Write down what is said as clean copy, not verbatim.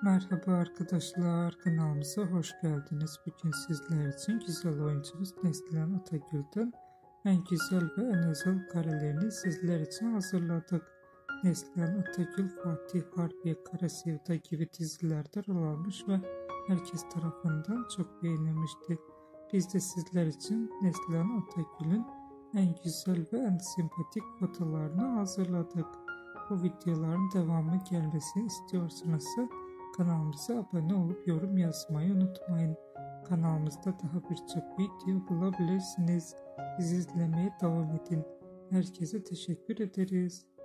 Merhaba arkadaşlar, kanalımıza hoş geldiniz. Bugün sizler için güzel oyuncumuz Neslihan Atagül'den en güzel ve en özel karelerini sizler için hazırladık. Neslihan Atagül, Fatih Harbiye, Kara Sevda gibi dizilerde rol almış ve herkes tarafından çok beğenilmişti. Biz de sizler için Neslihan Atagül'ün en güzel ve en sempatik fotolarını hazırladık. Bu videoların devamı gelmesini istiyorsanız kanalımıza abone olup yorum yazmayı unutmayın. Kanalımızda daha birçok video bulabilirsiniz. Bizi izlemeye devam edin. Herkese teşekkür ederiz.